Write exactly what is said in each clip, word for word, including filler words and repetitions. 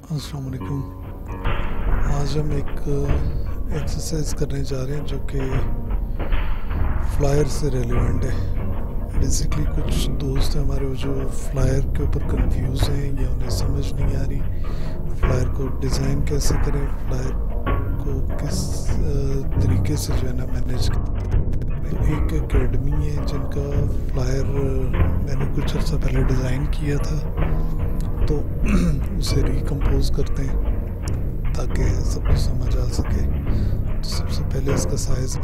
अस्सलाम वालेकुम। आज हम एक एक्सरसाइज करने जा रहे हैं जो कि फ्लायर से रेलिवेंट है। बेसिकली कुछ दोस्त हैं हमारे जो फ्लायर के ऊपर कंफ्यूज हैं या उन्हें समझ नहीं आ रही फ्लायर को डिज़ाइन कैसे करें, फ्लायर को किस तरीके से जो है ना मैनेज करें। एक एकेडमी है जिनका फ्लायर मैंने कुछ अर्सा पहले डिज़ाइन किया था, तो उसे रिकम्पोज करते हैं ताकि सबको समझ आ सके। तो सबसे पहले इसका साइज़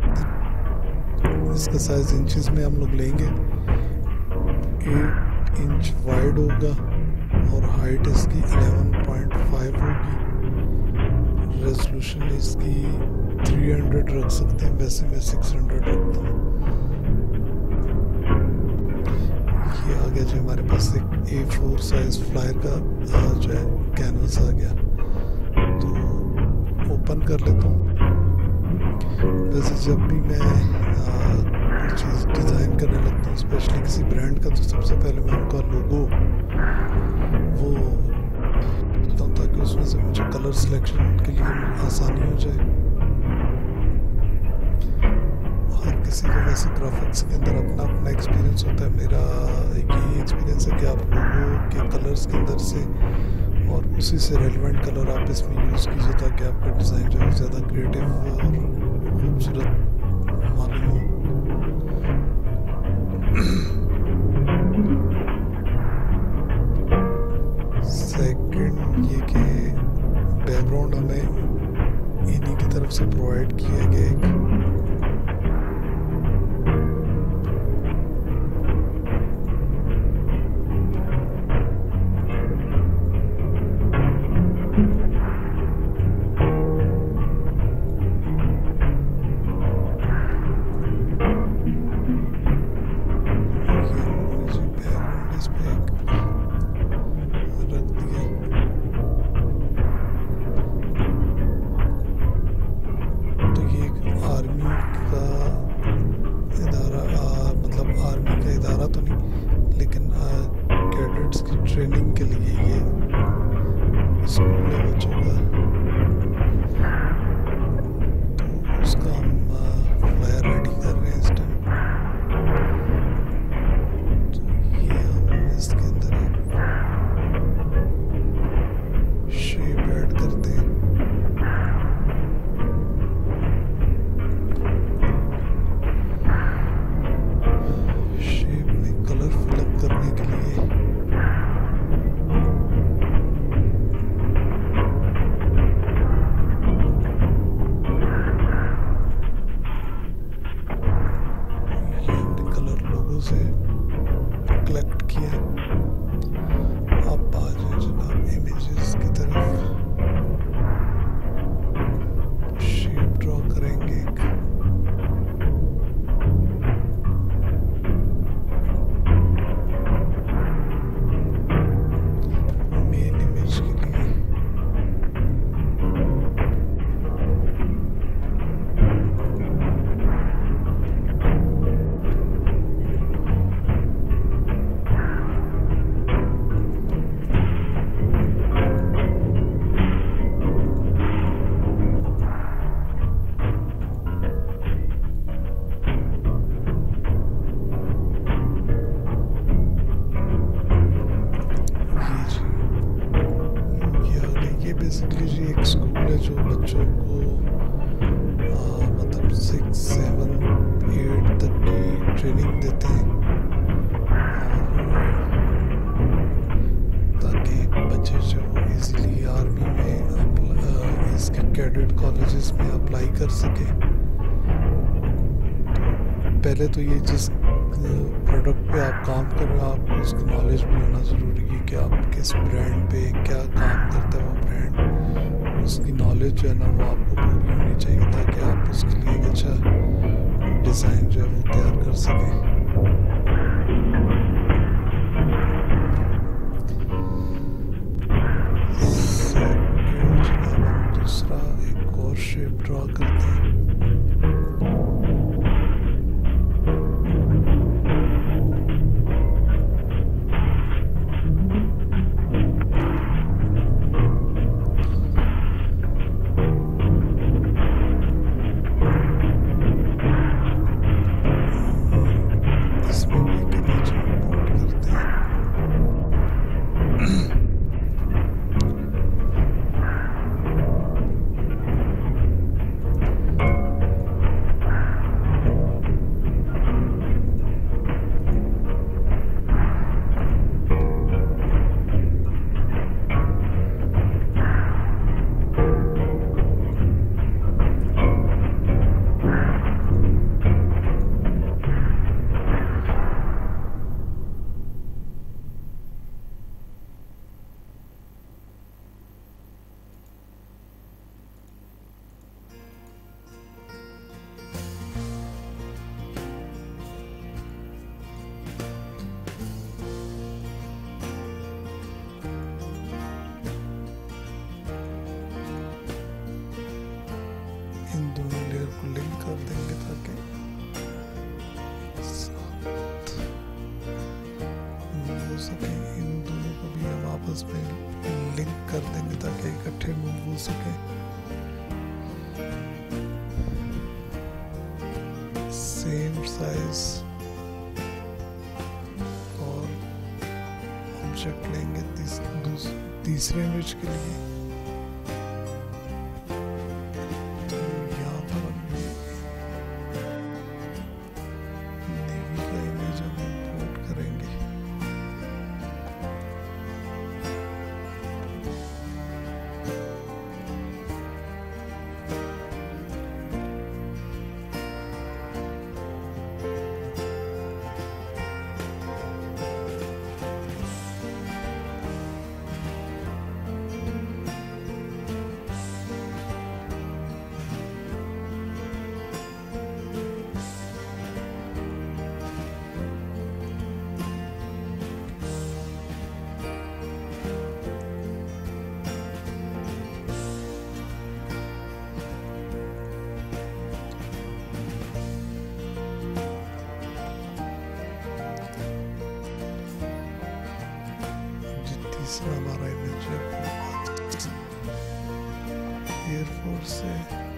इसका साइज़ इंचेस में हम लोग लेंगे। एट इंच वाइड होगा और हाइट इसकी इलेवन पॉइंट फाइव होगी। रेजोल्यूशन इसकी थ्री हंड्रेड रख सकते हैं, वैसे मैं सिक्स हंड्रेड रखता हूँ। ये आ गया जो हमारे पास एक ए फोर साइज फ्लायर का जो है कैनवस आ गया, तो ओपन कर लेता हूँ। वैसे जब भी मैं कोई चीज़ डिज़ाइन करने लगता हूँ, स्पेशली किसी ब्रांड का, तो सबसे पहले मैं उनका लोगो वो करता हूँ ताकि उसमें से मुझे कलर सिलेक्शन के लिए आसानी हो जाए। हर किसी का वैसे ग्राफिक्स के अंदर अपना अपना एक्सपीरियंस होता है। मेरा यही एक्सपीरियंस है कि आप लोगों के कलर्स के अंदर से और उसी से रेलेवेंट कलर आप इसमें यूज़ कीजिए ताकि आपका डिज़ाइन जो है ज़्यादा क्रिएटिव और खूबसूरत मालूम हो। सेकंड ये कि बैकग्राउंड हमें इन्हीं की तरफ से प्रोवाइड किया गया एक ट्रेनिंग के लिए ये स्कूल है बच्चों का, तो उसका हम फ्लायर रेडी कर रहे हैं इस टाइम। तो ये हम इसके अंदर एक शेप ऐड करते हैं। शेप में कलर फिलअप करने के लिए से कलेक्ट किया। अब आ जाए जनाब इमेजेस की तरफ, शेप ड्रॉ करेंगे। मेन इमेज के लिए बेसिकली जी एक स्कूल है जो बच्चों को आ, मतलब सिक्स सेवन एट तक की ट्रेनिंग देते हैं, और ताकि बच्चे जो इजीली आर्मी में इसके कैडेट कॉलेजेस में अप्लाई कर सके। पहले तो ये जिस प्रोडक्ट पे आप काम कर रहे हो आपको उसकी नॉलेज भी होना ज़रूरी है कि आप किस ब्रांड पे क्या काम करता है वो ब्रांड, उसकी नॉलेज जो है ना वो आपको पूरी होनी चाहिए ताकि आप उसके लिए एक अच्छा डिज़ाइन जो है वो तैयार कर सकें। दूसरा एक और शेप ड्रॉ करते हैं। आपस में लिंक कर देंगे ताकि इकट्ठे मूव हो सके। सेम साइज और ऑब्जेक्ट लेंगे तीस, तीसरे इमेज के लिए। तीसरा हमारा इमेज है एयरफोर्स से।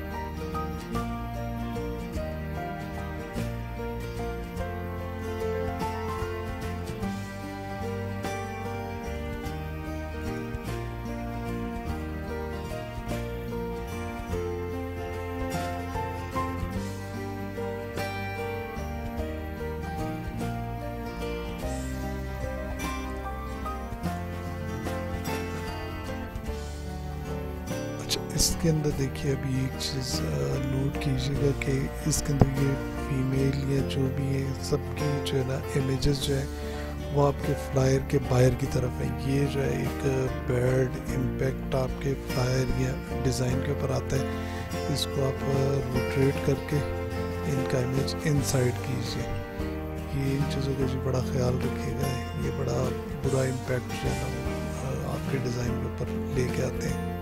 इसके अंदर देखिए अभी एक चीज़ नोट कीजिएगा कि इसके अंदर ये फीमेल या जो भी है सबकी जो है ना इमेजेस जो है वो आपके फ्लायर के बाहर की तरफ है। ये जो है एक बैड इम्पैक्ट आपके फ्लायर या डिज़ाइन के ऊपर आता है। इसको आप रोटेट करके इनका इमेज इनसाइड कीजिए। ये इन चीज़ों का जी बड़ा ख्याल रखिएगा, ये बड़ा बुरा इम्पैक्ट जो है ना आपके डिज़ाइन के ऊपर लेके आते हैं।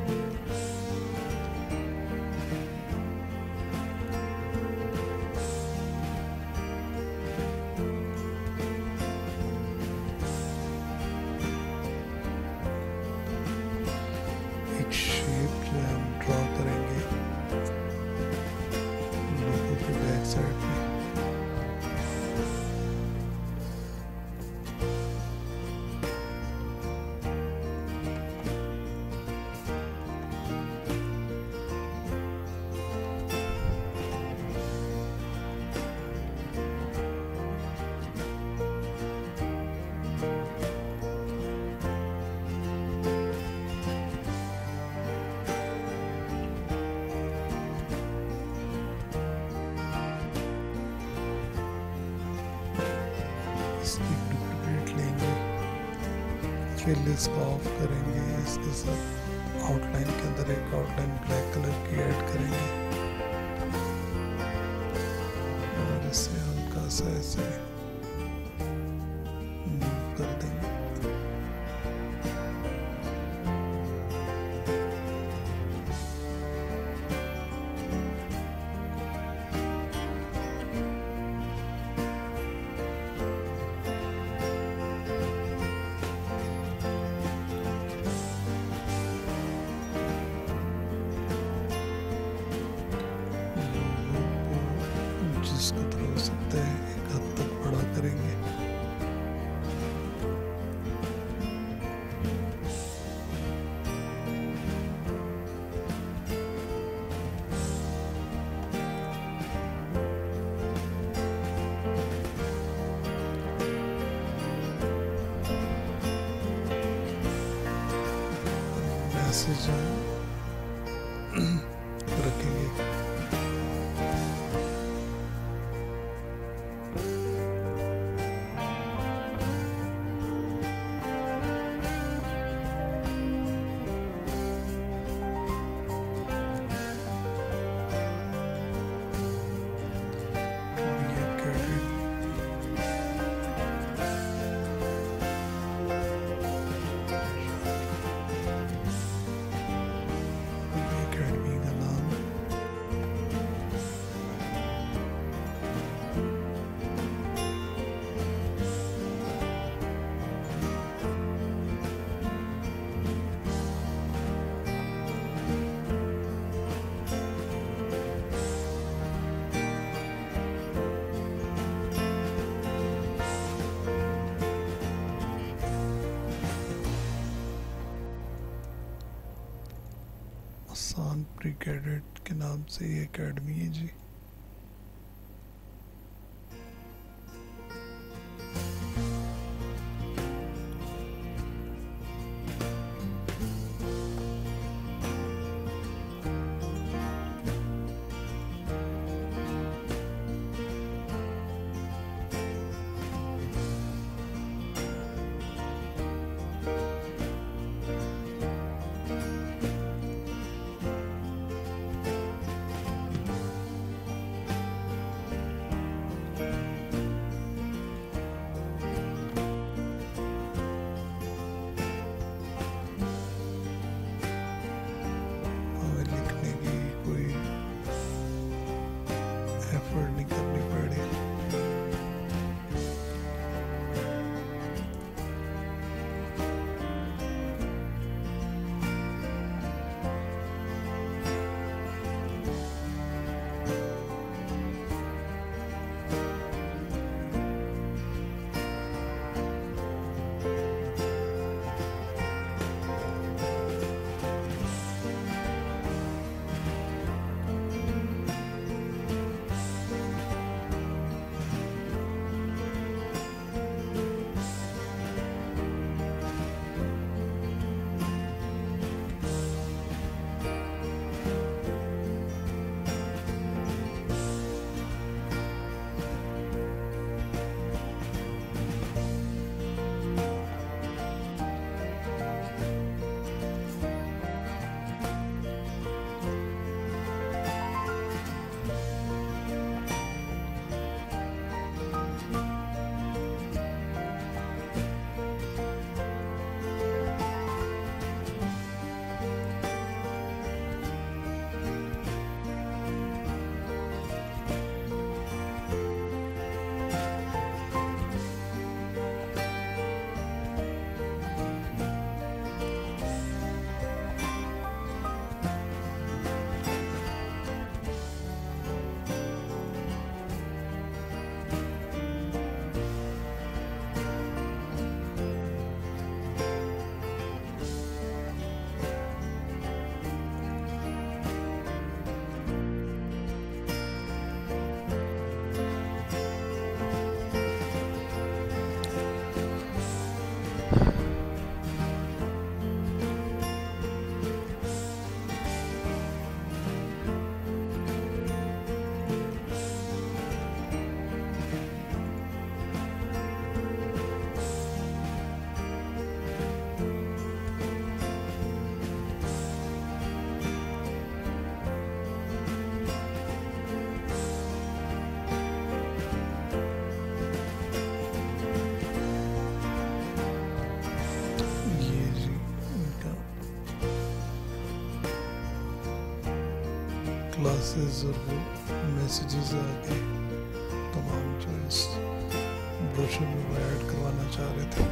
शेप जो है हम ड्रॉ करेंगे लोगों के बैक साइड पे। इसकी डुप्लीकेट लेंगे, फिर इसको ऑफ करेंगे। इसके साथ आउटलाइन के अंदर एक आउटलाइन ब्लैक कलर की ऐड करेंगे और इसे हल्का सा ऐसे मूव कर देंगे। जिसको तो हो सकता है एक हद तक बड़ा करेंगे। मैसेज रखेंगे। खान प्री कैडेट के नाम से ये एकेडमी है जी। नहीं करनी पड़ी। क्लासेस और वो मैसेजेस आ गए तमाम जो इस ब्रोशर में वो ऐड करवाना चाह रहे थे।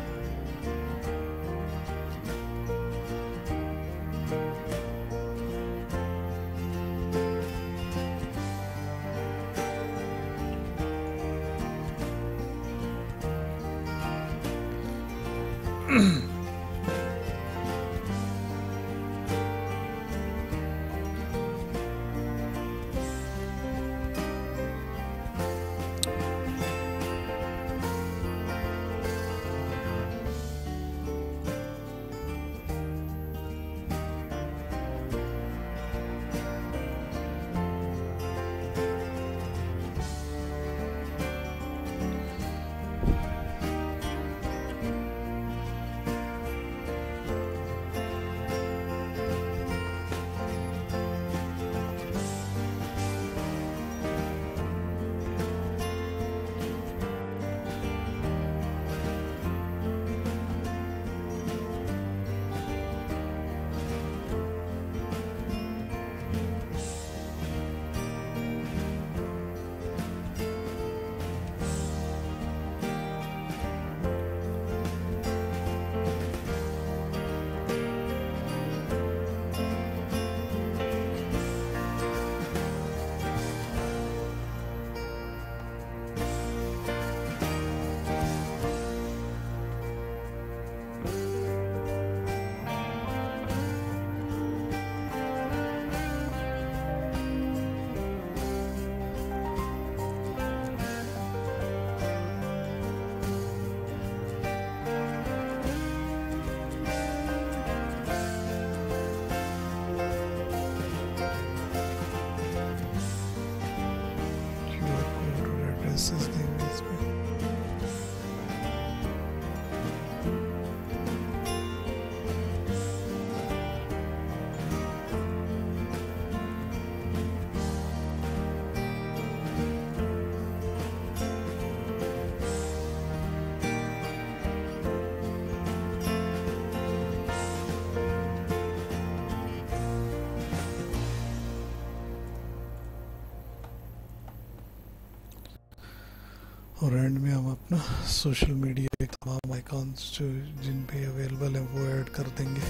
और एंड में हम अपना सोशल मीडिया के तमाम आइकॉन्स जो जिन पे अवेलेबल हैं वो ऐड कर देंगे।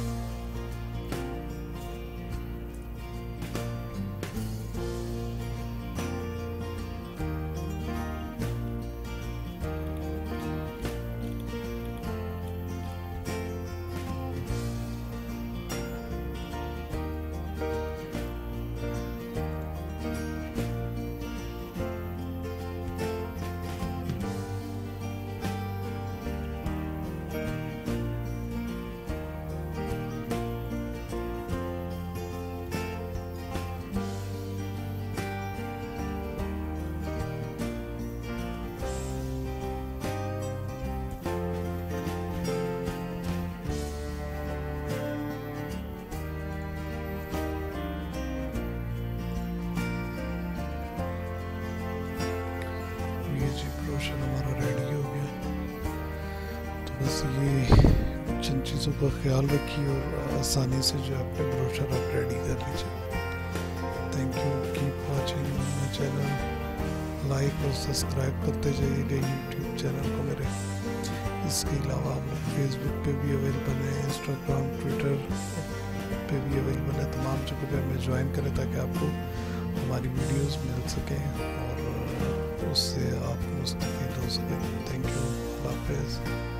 ब्रोशर हमारा रेडी हो गया। तो बस ये जिन चीज़ों का ख्याल रखिए और आसानी से जो अपने ब्रोशर आप रेडी कर लीजिए। Thank you, keep watching my channel, like और सब्सक्राइब करते जाइएगा यूट्यूब चैनल को मेरे। इसके अलावा हम लोग फेसबुक पे भी अवेलेबल है, इंस्टाग्राम, ट्विटर पे भी अवेलेबल है। तमाम जगह पे हमें ज्वाइन करें ताकि आपको हमारी वीडियोस मिल सकें और उससे आप मुस्तफ़ीद हो सकें। थैंक यू, अल्लाह हाफ़िज़।